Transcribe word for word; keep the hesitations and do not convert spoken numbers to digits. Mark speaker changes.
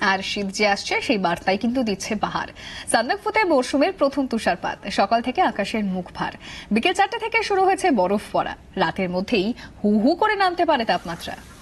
Speaker 1: আর শীত যে আসছে সেই বার্তাই কিন্তু দিচ্ছে বাহার। সান্দাকফুতে মৌসুমের প্রথম তুষারপাত, সকাল থেকে আকাশের মুখ ভার। বিকেল চারটে থেকে শুরু হয়েছে বরফ পড়া, রাতের মধ্যেই হু হু করে নামতে পারে তাপমাত্রা।